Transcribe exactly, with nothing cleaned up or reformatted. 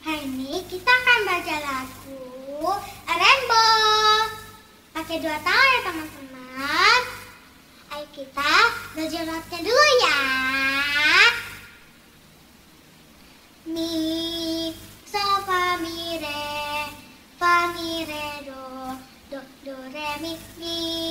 Hari ini kita akan baca lagu Rainbow. Pakai dua tangan ya teman-teman. Ayo kita belajar notnya dulu ya. Mi, so, fa, mi, re, fa, mi, re, do, do, do, re, mi, mi.